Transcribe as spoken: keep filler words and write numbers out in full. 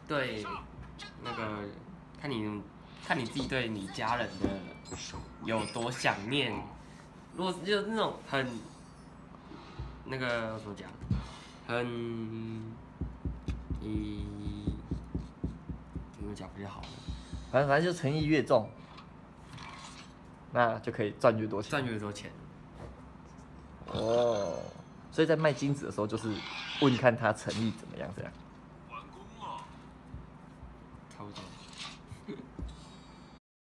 对那个看你看你自己对你家人的有多想念。如果就是那种很那个怎么讲，很咦怎么讲比较好呢？ 反正反正就诚意越重，那就可以赚越多钱。 赚越多钱。 哦，所以在卖金子的时候，就是问看他诚意怎么样，这样。 差不多。